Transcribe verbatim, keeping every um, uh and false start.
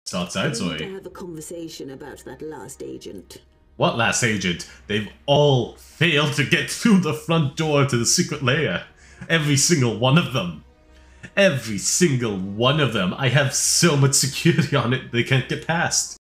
Starts I out, need sorry. to have a conversation about that last agent. What last agent? They've all failed to get through the front door to the secret lair. Every single one of them. Every single one of them. I have so much security on it they can't get past.